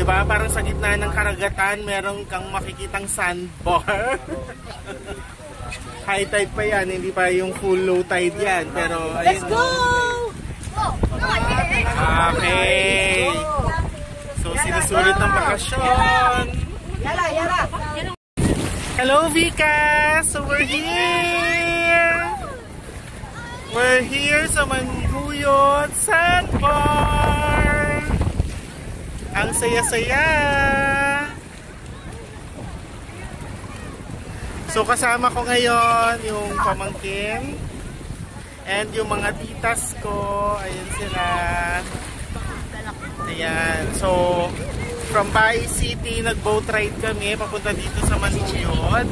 Diba? Parang sa gitna ng karagatan, meron kang makikitang sandbar. High tide pa yan, hindi pa yung full low tide yan. Pero, ayun. Let's go! Okay. So, sinusulit ng bakasyon. Yara, yara. Hello, Veeca! So, we're here! We're here sa Manjuyod Sandbar! Ang saya-saya! So, kasama ko ngayon yung pamangkin and yung mga titas ko. Ayan sila. Ayan. So, from Bais City, nag-boat ride kami papunta dito sa Manjuyod.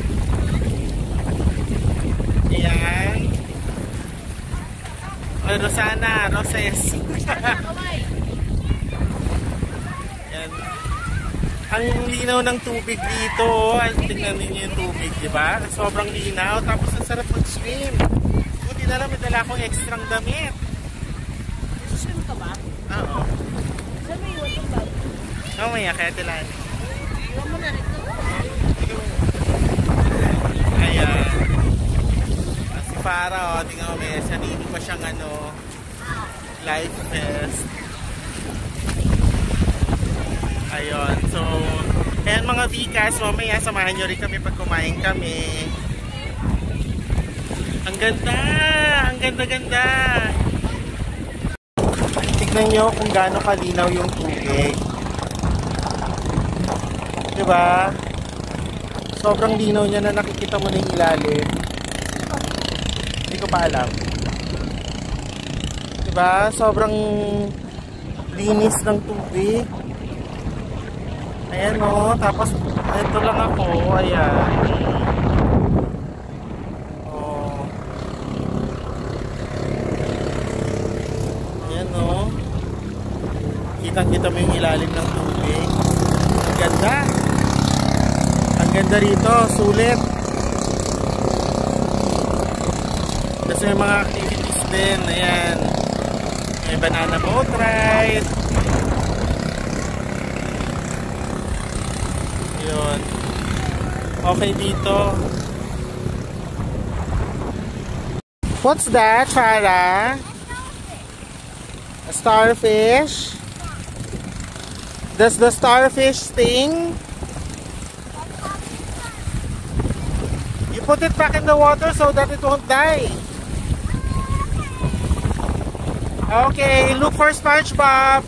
Ayan. Rosana, Roses. Ayan. Ang linaw ng tubig dito. Tingnan ninyo yung tubig, di ba? Sobrang linaw. Tapos ang sarap mag-swim. Buti na lang, may dala akong extrang damit. Swim ka ba? Oo. Saan mo iwan yung bag? Mamaya, kaya tilan. Iwan mo na rin. Ayan. Si Farah, o, tingnan mo, may sarili pa siyang life vest. Ayun. So, ayan mga Veecas, mamaya samahan nyo rin kami pag kumain kami. Ang ganda! Ang ganda-ganda! Tignan nyo kung gaano kalinaw yung tubig. Diba? Sobrang linaw niya na nakikita mo na yung ilalim. Hindi ko pa alam. Diba? Sobrang linis ng tubig. Ayan o. Tapos, ito lang ako. Ayan. O. Ayan o. Kitang-kita mo yung ilalim ng tubig. Ang ganda. Ang ganda rito. Sulit. Kasi may mga activities din. Ayan. May banana boat ride. Yun. Okay dito. What's that, Farah? A starfish? Does the starfish sting? You put it back in the water so that it won't die. Okay, look for SpongeBob.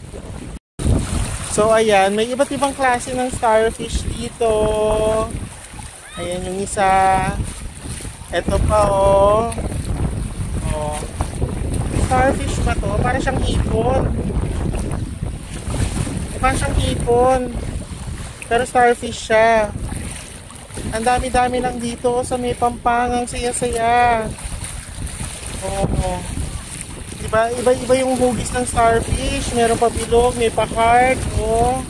So ayan, may iba't ibang klase ng starfish dito. Ayan yung isa. Ito pa oh. Oh. Starfish pa to, para siyang hipon. Para siyang hipon. Pero starfish siya. Ang dami-dami lang dito sa may Pampangang saya-saya. Oh. Diba, iba-iba yung hugis ng starfish. Meron pa bilog, may pa-heart. Oh.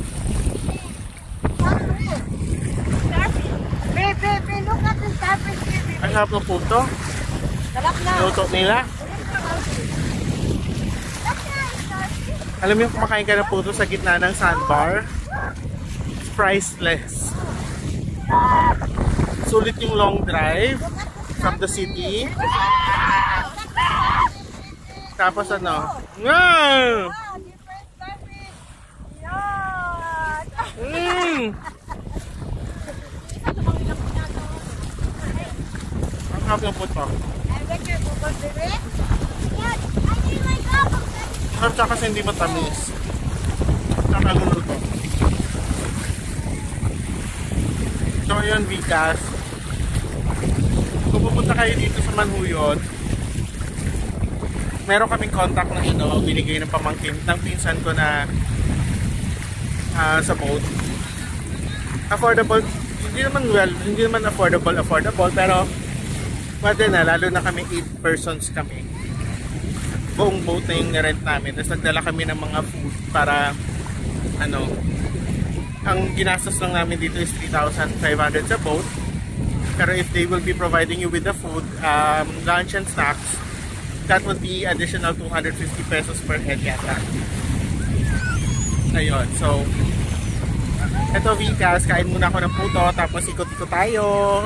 Babe, look at the starfish. Ang harap ng puto. Sarap na. Luto nila. Alam mo yung kumakain ka ng puto sa gitna ng sandbar? It's priceless. Sulit yung long drive from the city. Tapos ano? Wow! Different starfish. Yan. Ang harap ng puto. I bet you're Google baby. Yan. I need my cup. Harap siya kasi hindi matamis. Saka luluto. So yun, Veecas. Kung pupunta kayo dito sa Manjuyod, meron kaming contact na binigay ng pamangkin ng pinsan ko na sa boat. Affordable, hindi naman affordable pero pwede na, lalo na kami 8 persons kami. Buong boat na yung rent namin. Tapos nagdala kami ng mga food para ang ginastos lang namin dito is 3,500 sa boat. Pero if they will be providing you with the food, lunch and snacks, that would be additional 250 pesos per head yata. Ayun, so eto Veeca, kain muna ako ng puto tapos ikot-ikot tayo.